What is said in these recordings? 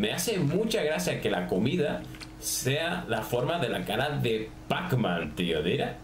me hace mucha gracia que la comida sea la forma de la cara de Pac-Man, tío. Mira.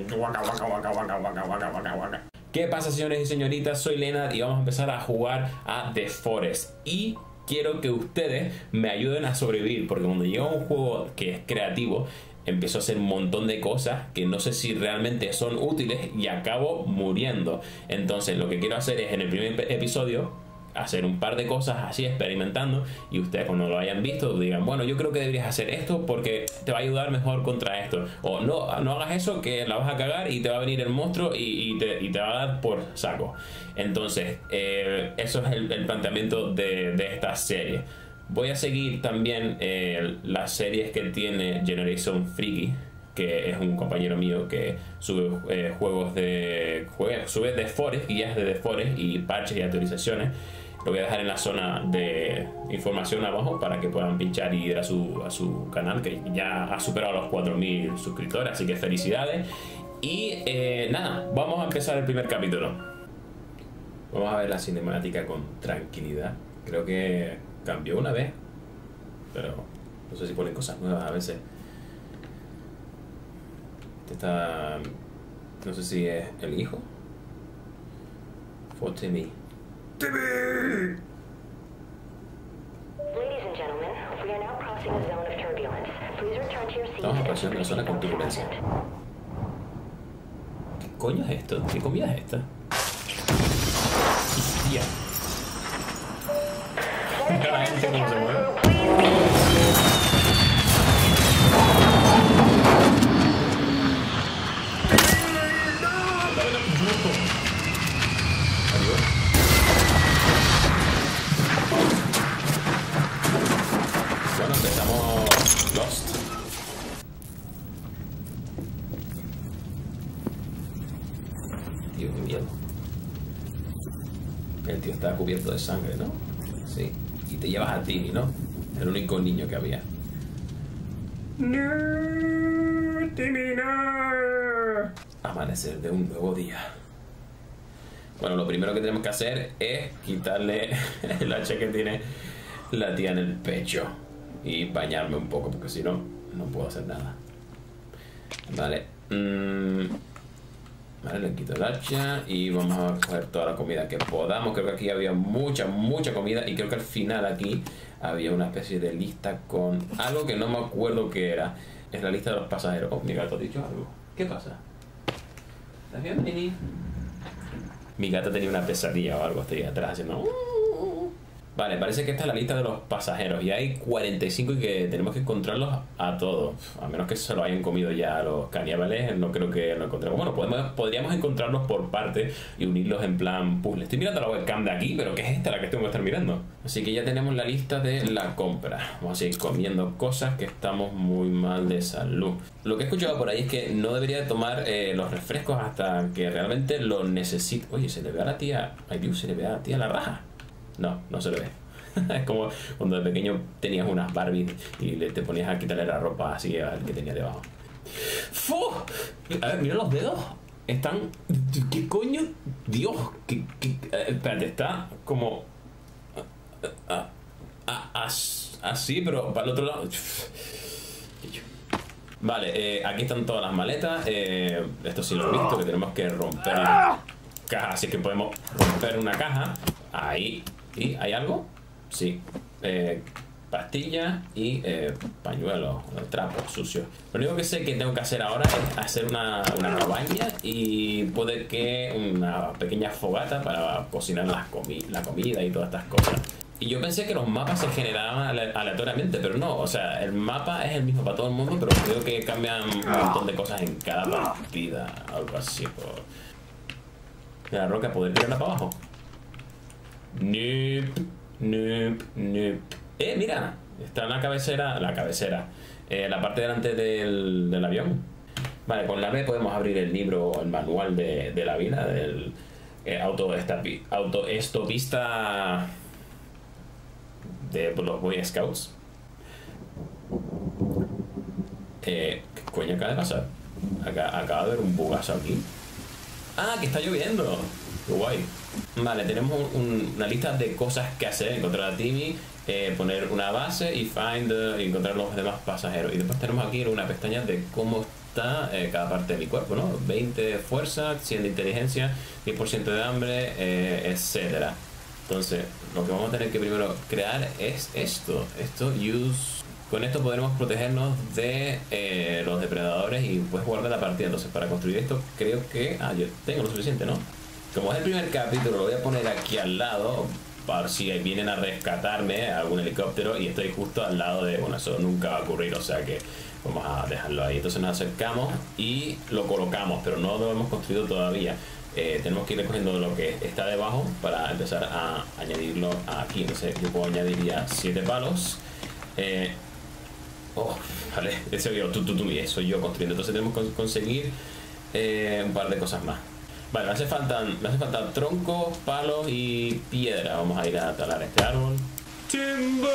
¿Qué pasa, señores y señoritas? Soy Leonard y vamos a empezar a jugar a The Forest. Y quiero que ustedes me ayuden a sobrevivir, porque cuando llega un juego que es creativo, empiezo a hacer un montón de cosas que no sé si realmente son útiles y acabo muriendo. Entonces lo que quiero hacer es en el primer episodio hacer un par de cosas así experimentando, y ustedes cuando lo hayan visto digan, bueno, yo creo que deberías hacer esto porque te va a ayudar mejor contra esto, o no hagas eso que la vas a cagar y te va a venir el monstruo y te va a dar por saco. Entonces eso es el planteamiento de esta serie. Voy a seguir también las series que tiene Generation Freaky, que es un compañero mío que sube sube The Forest, guías de The Forest y parches y actualizaciones. Lo voy a dejar en la zona de información abajo para que puedan pinchar y ir a su canal, que ya ha superado los 4000 suscriptores, así que felicidades. Y nada, vamos a empezar el primer capítulo. Vamos a ver la cinemática con tranquilidad. Creo que cambió una vez, pero no sé si ponen cosas nuevas a veces. No sé si es el hijo. For Timmy. ¡Timmy! Estamos pasando una zona con turbulencia. ¿Qué coño es esto? ¿Qué comida es esta? Hostia. La gente cómo se mueve. Bueno, empezamos Lost. Tío, qué miedo. El tío está cubierto de sangre, ¿no? Sí. Y te llevas a Timmy, ¿no? El único niño que había. No, Timmy, no. Amanecer de un nuevo día. Bueno, lo primero que tenemos que hacer es quitarle el hacha que tiene la tía en el pecho y bañarme un poco, porque si no, no puedo hacer nada. Vale. Vale, le quito el hacha y vamos a coger toda la comida que podamos. Creo que aquí había mucha comida, y creo que al final aquí había una especie de lista con algo que no me acuerdo qué era. Es la lista de los pasajeros. Oh, mi gato ha dicho algo. ¿Qué pasa? ¿Estás bien, Mini? Mi gata tenía una pesadilla o algo, estoy atrás haciendo... Vale, parece que esta es la lista de los pasajeros y hay 45 y que tenemos que encontrarlos a todos. A menos que se lo hayan comido ya los caníbales, no creo que lo encontremos. Bueno, podríamos encontrarlos por partes y unirlos en plan puzzle. Estoy mirando la webcam de aquí, pero ¿qué es esta la que tengo que estar mirando? Así que ya tenemos la lista de la compra. Vamos a seguir comiendo cosas, que estamos muy mal de salud. Lo que he escuchado por ahí es que no debería tomar los refrescos hasta que realmente lo necesite. Oye, se le ve a la tía... Ay, Dios, se le ve a la tía la raja. No, no se le ve. Es como cuando de pequeño tenías unas Barbies y te ponías a quitarle la ropa así al que tenía debajo. ¡Fu! A ver, mira los dedos. Están... ¿Qué coño? Dios. Espérate, está como... así, pero para el otro lado... Vale, aquí están todas las maletas. Esto sí lo he visto, que tenemos que romper caja. Así que podemos romper una caja. Ahí. ¿Y hay algo? Sí. Pastillas y pañuelos, trapos sucios. Lo único que sé que tengo que hacer ahora es hacer una cabaña y puede que una pequeña fogata para cocinar la comida y todas estas cosas. Y yo pensé que los mapas se generaban aleatoriamente, pero no. O sea, el mapa es el mismo para todo el mundo, pero creo que cambian un montón de cosas en cada partida. Algo así. La roca, ¿poder tirarla para abajo? Nope, nope, nope. Mira, está en la cabecera. La parte delante del avión. Vale, con la B podemos abrir el libro, el manual de la vida, del autoestopista de los Boy Scouts. ¿Qué coño acaba de pasar? Acaba de haber un bugazo aquí. ¡Ah, que está lloviendo! ¡Qué guay! Vale, tenemos una lista de cosas que hacer. Encontrar a Timmy, poner una base y find y encontrar los demás pasajeros. Y después tenemos aquí una pestaña de cómo está cada parte de mi cuerpo, ¿no? 20 de fuerza, 100 de inteligencia, 10% de hambre, etcétera. Entonces, lo que vamos a tener que primero crear es esto. Con esto podremos protegernos de los depredadores y pues guardar la partida. Entonces, para construir esto, creo que... yo tengo lo suficiente, ¿no? Como es el primer capítulo, lo voy a poner aquí al lado para si vienen a rescatarme a algún helicóptero y estoy justo al lado de... Bueno, eso nunca va a ocurrir, o sea que vamos a dejarlo ahí. Entonces nos acercamos y lo colocamos, pero no lo hemos construido todavía. Tenemos que ir recogiendo lo que está debajo para empezar a añadirlo aquí. Entonces yo puedo añadir ya 7 palos. Vale, eso yo construyendo. Entonces tenemos que conseguir un par de cosas más. Vale, me hace falta troncos, palos y piedra. Vamos a ir a talar este árbol. ¡Timber!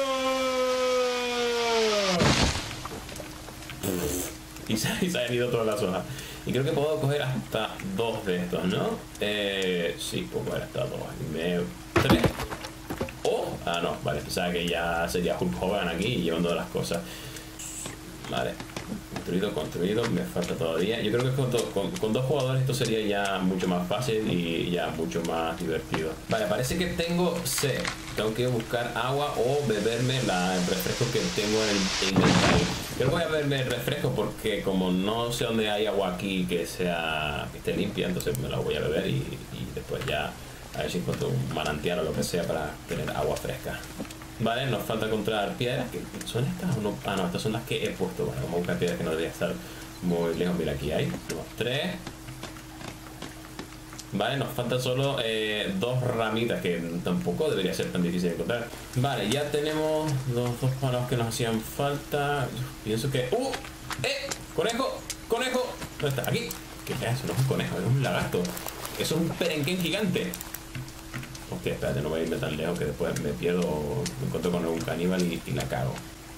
Y se han ido todas las hojas. Y creo que puedo coger hasta 2 de estos, ¿no? Sí, puedo coger hasta 2. 3. No, vale, pensaba que ya sería Hulk Hogan aquí llevando las cosas. Vale, construido, me falta todavía. Yo creo que con 2 jugadores esto sería ya mucho más fácil y ya mucho más divertido. Vale, parece que tengo sed. Tengo que buscar agua o beberme el refresco que tengo en el inventario. Creo que voy a beberme el refresco porque como no sé dónde hay agua aquí que esté limpia, entonces me la voy a beber y después ya a ver si encuentro un manantial o lo que sea para tener agua fresca. Vale, nos falta encontrar piedras. ¿Son estas o no? No, estas son las que he puesto. Vale, vamos a buscar piedras que no debería estar muy lejos. Mira, aquí hay. Tenemos 3. Vale, nos faltan solo 2 ramitas que tampoco debería ser tan difícil de encontrar. Vale, ya tenemos los 2 palos que nos hacían falta. Yo pienso que... ¡Conejo! ¡Conejo! ¿Dónde está? Aquí. ¿Qué es eso? No es un conejo, es un lagarto. Eso es un perenquén gigante. Hostia, espérate, no voy a irme tan lejos que después me pierdo o me encuentro con un caníbal y la cago.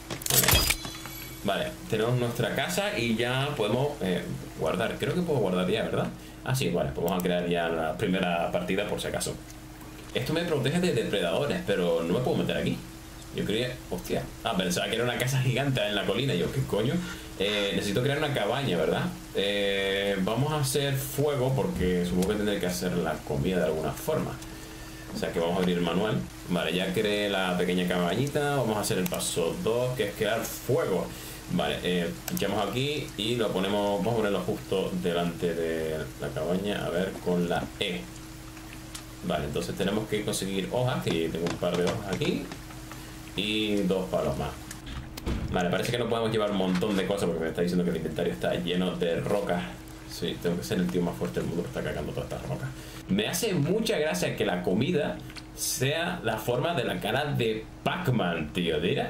Vale, tenemos nuestra casa y ya podemos guardar. Creo que puedo guardar ya, ¿verdad? Sí, vale, pues vamos a crear ya la primera partida por si acaso. Esto me protege de depredadores, pero no me puedo meter aquí. Yo creía... Hostia. Pensaba que era una casa gigante en la colina. Yo, ¿qué coño? Necesito crear una cabaña, ¿verdad? Vamos a hacer fuego porque supongo que tendré que hacer la comida de alguna forma. O sea que vamos a abrir el manual. Vale, ya creé la pequeña cabañita. Vamos a hacer el paso 2, que es crear fuego. Vale, pinchamos aquí y lo ponemos. Vamos a ponerlo justo delante de la cabaña. A ver, con la E. Vale, entonces tenemos que conseguir hojas, que tengo un par de hojas aquí. Y 2 palos más. Vale, parece que no podemos llevar un montón de cosas porque me está diciendo que el inventario está lleno de rocas. Sí, tengo que ser el tío más fuerte del mundo que está cagando todas estas rocas. Me hace mucha gracia que la comida sea la forma de la cara de Pac-Man, tío. Mira.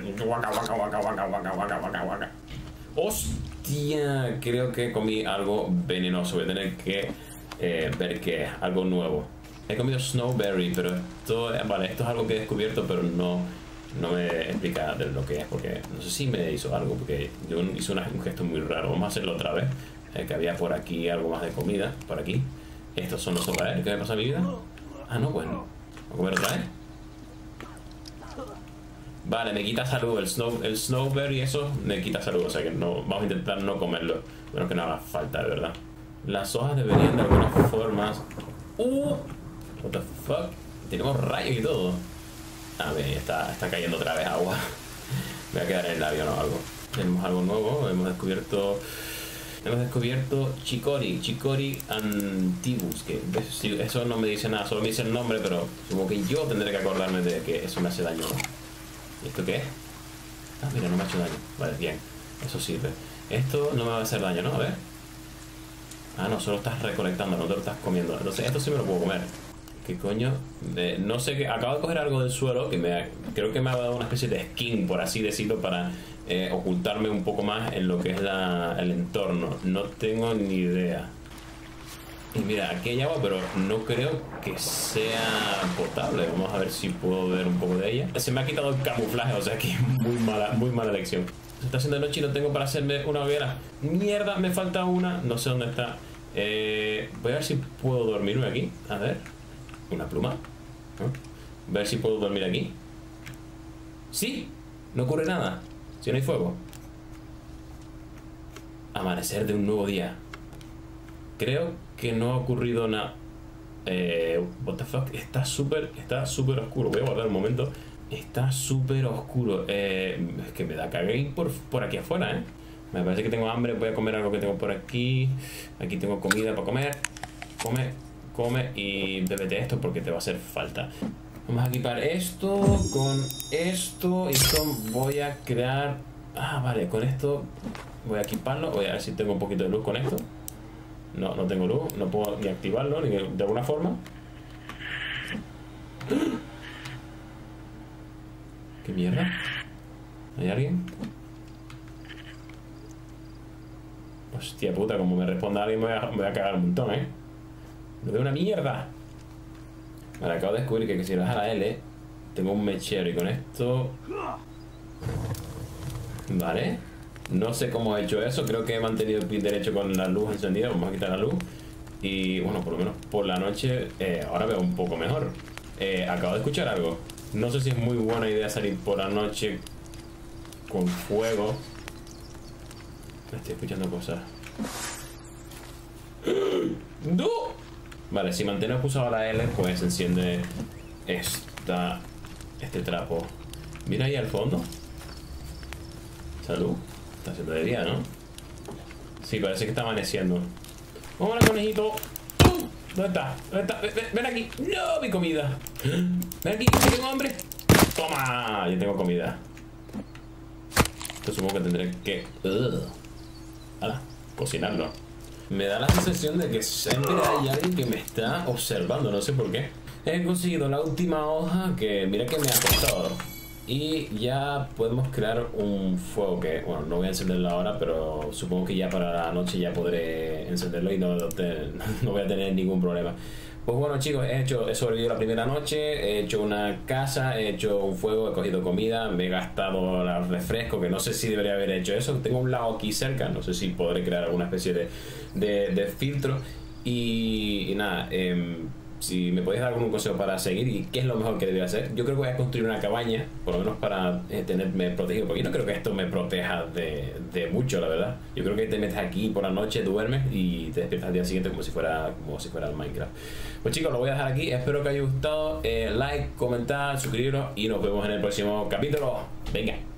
Hostia, creo que comí algo venenoso. Voy a tener que ver qué es, algo nuevo. He comido Snowberry, pero esto, vale, esto es algo que he descubierto, pero no me explica de lo que es, porque no sé si me hizo algo, porque yo hice un gesto muy raro. Vamos a hacerlo otra vez. Que había por aquí algo más de comida, por aquí. Estos son los sopaderos. ¿Qué me pasa a mi vida? No, bueno. ¿Voy a comer otra vez? Vale, me quita salud. El Snowberry, eso me quita salud. O sea que no, vamos a intentar no comerlo. Bueno, que no haga falta, de verdad. Las hojas deberían de alguna forma... What the fuck? Tenemos rayos y todo. Ver, está cayendo otra vez agua. Me voy a quedar en el avión o algo. Tenemos algo nuevo. Hemos descubierto Chicory antibus, que eso no me dice nada, solo me dice el nombre, pero supongo que yo tendré que acordarme de que eso me hace daño. ¿Y esto qué es? Mira, no me ha hecho daño. Vale, bien, eso sirve. Esto no me va a hacer daño, ¿no? A ver. No, solo estás recolectando, no te lo estás comiendo. Entonces esto sí me lo puedo comer. ¿Qué coño? No sé qué. Acabo de coger algo del suelo que creo que me ha dado una especie de skin, por así decirlo, para ocultarme un poco más en lo que es el entorno. No tengo ni idea. Y mira, aquí hay agua, pero no creo que sea potable. Vamos a ver si puedo ver un poco de ella. Se me ha quitado el camuflaje, o sea que muy mala elección. Se está haciendo noche y no tengo para hacerme una hoguera. Mierda, me falta una. No sé dónde está. Voy a ver si puedo dormirme aquí. A ver. Una pluma. A ver si puedo dormir aquí. Sí, no ocurre nada. Si no hay fuego. Amanecer de un nuevo día. Creo que no ha ocurrido nada. What the fuck. Está súper oscuro. Voy a guardar un momento. Está súper oscuro. Es que me da cagué por aquí afuera, ¿eh? Me parece que tengo hambre. Voy a comer algo que tengo por aquí. Aquí tengo comida para comer. Come y bébete esto porque te va a hacer falta. Vamos a equipar esto con esto. Y voy a crear... Ah, vale, con esto voy a equiparlo. Voy a ver si tengo un poquito de luz con esto. No, no tengo luz. No puedo ni activarlo ni de alguna forma. ¿Qué mierda? ¿Hay alguien? Hostia puta, como me responda alguien me voy a cagar un montón, ¿eh? ¡No veo una mierda! Vale, acabo de descubrir que si le das a la L tengo un mechero y con esto... Vale. No sé cómo he hecho eso. Creo que he mantenido el pin derecho con la luz encendida. Vamos a quitar la luz. Y bueno, por lo menos por la noche ahora veo un poco mejor. Acabo de escuchar algo. No sé si es muy buena idea salir por la noche con fuego. Estoy escuchando cosas. ¡No! Vale, si mantengo pulsado la L, pues se enciende este trapo. Mira ahí al fondo. Salud. Está haciendo de día, ¿no? Sí, parece que está amaneciendo. ¡Hola, conejito! ¿Dónde está? ¿Dónde está? Ven aquí. ¡No, mi comida! Ven aquí, que tengo hambre. ¡Toma! Yo tengo comida. Esto supongo que tendré que... cocinarlo. Me da la sensación de que siempre hay alguien que me está observando, no sé por qué. He conseguido la última hoja que mira que me ha costado. Y ya podemos crear un fuego que, bueno, no voy a encenderlo ahora, pero supongo que ya para la noche ya podré encenderlo y no voy a tener ningún problema. Pues bueno, chicos, he sobrevivido la primera noche, he hecho una casa, he hecho un fuego, he cogido comida, me he gastado el refresco, que no sé si debería haber hecho eso. Tengo un lago aquí cerca, no sé si podré crear alguna especie de filtro. Y nada, si me podéis dar algún consejo para seguir y qué es lo mejor que debería hacer. Yo creo que voy a construir una cabaña, por lo menos para tenerme protegido, porque yo no creo que esto me proteja de mucho, la verdad. Yo creo que te metes aquí por la noche, duermes y te despiertas al día siguiente como si fuera el Minecraft. Pues chicos, lo voy a dejar aquí, espero que os haya gustado. Like, comentar, suscribiros y nos vemos en el próximo capítulo. Venga.